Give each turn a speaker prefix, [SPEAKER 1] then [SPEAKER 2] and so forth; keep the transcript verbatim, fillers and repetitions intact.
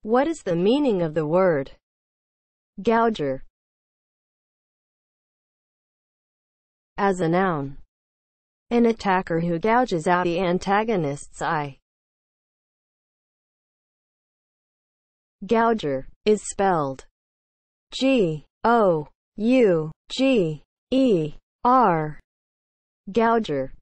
[SPEAKER 1] What is the meaning of the word gouger as a noun? An attacker who gouges out the antagonist's eye. Gouger is spelled G O U G E R. Gouger.